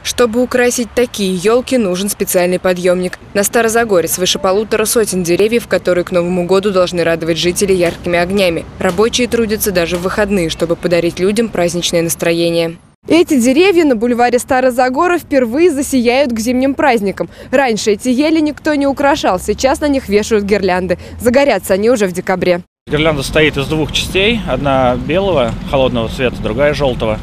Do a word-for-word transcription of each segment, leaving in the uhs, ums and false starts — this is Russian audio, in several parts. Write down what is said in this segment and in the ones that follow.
Чтобы украсить такие елки, нужен специальный подъемник. На Старозагоре свыше полутора сотен деревьев, которые к Новому году должны радовать жителей яркими огнями. Рабочие трудятся даже в выходные, чтобы подарить людям праздничное настроение. Эти деревья на бульваре Старозагора впервые засияют к зимним праздникам. Раньше эти ели никто не украшал, сейчас на них вешают гирлянды. Загорятся они уже в декабре. Гирлянда состоит из двух частей. Одна белого, холодного цвета, другая желтого.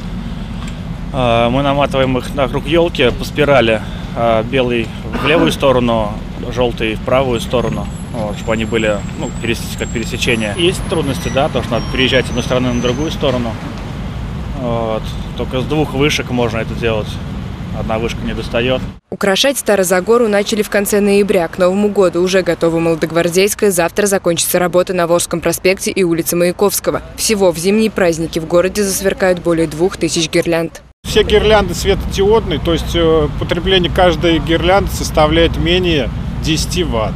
Мы наматываем их вокруг елки по спирали. Белый в левую сторону, желтый в правую сторону, вот, чтобы они были, ну, как пересечение. Есть трудности, да, потому что надо переезжать с одной стороны на другую сторону. Вот. Только с двух вышек можно это делать. Одна вышка не достает. Украшать Старозагору начали в конце ноября. К Новому году уже готова Молодогвардейская. Завтра закончится работа на Волжском проспекте и улице Маяковского. Всего в зимние праздники в городе засверкают более двух тысяч гирлянд. Все гирлянды светодиодные, то есть потребление каждой гирлянды составляет менее десяти ватт.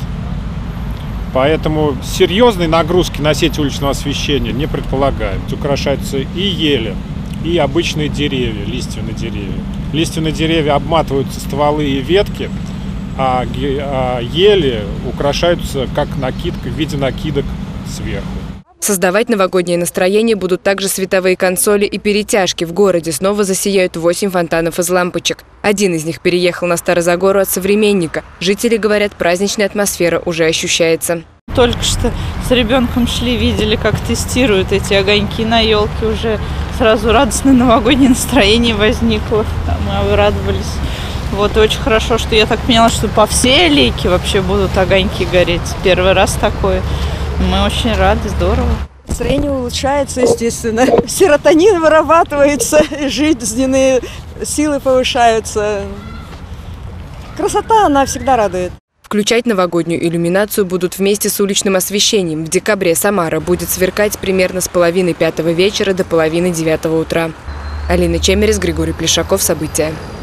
Поэтому серьезной нагрузки на сеть уличного освещения не предполагают. Украшаются и ели, и обычные деревья, лиственные деревья. Лиственные деревья обматываются стволы и ветки, а ели украшаются как накидка в виде накидок сверху. Создавать новогоднее настроение будут также световые консоли и перетяжки. В городе снова засияют восемь фонтанов из лампочек. Один из них переехал на Старозагору от «Современника». Жители говорят, праздничная атмосфера уже ощущается. Только что с ребенком шли, видели, как тестируют эти огоньки на елке. Уже сразу радостное новогоднее настроение возникло. Мы обрадовались. Вот очень хорошо, что я так поняла, что по всей аллейке вообще будут огоньки гореть. Первый раз такое. Мы очень рады, здорово. Настроение улучшается, естественно. Серотонин вырабатывается, жизненные силы повышаются. Красота, она всегда радует. Включать новогоднюю иллюминацию будут вместе с уличным освещением. В декабре Самара будет сверкать примерно с половины пятого вечера до половины девятого утра. Алина Чемерис, Григорий Плешаков. События.